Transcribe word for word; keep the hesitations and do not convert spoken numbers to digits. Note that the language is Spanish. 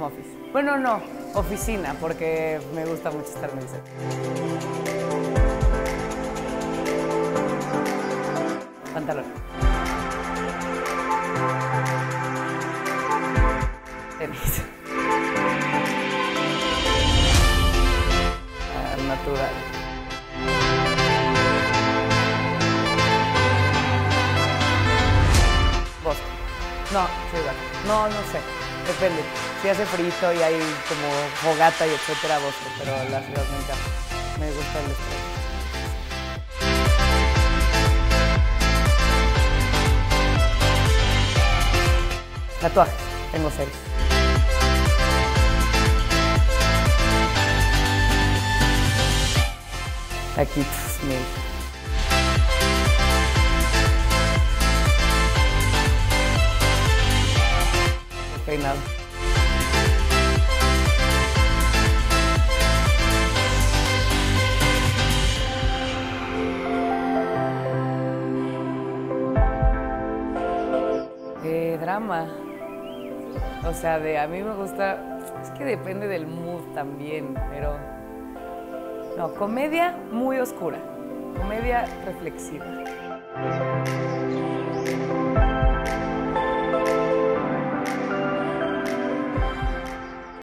home office. Bueno, no, oficina, porque me gusta mucho estar en el set. Pantalón. Tenis. Ah, natural. Bosque. No, ciudad. No, no sé. Depende. Si hace frito y hay como fogata y etcétera, bosque, pero la ciudad me encanta. Me gusta el estrés. Tatuajes. Tengo seis. Aquí, pues, mil. Peinado. Eh, drama. O sea, de a mí me gusta, es que depende del mood también, pero no, comedia muy oscura, comedia reflexiva.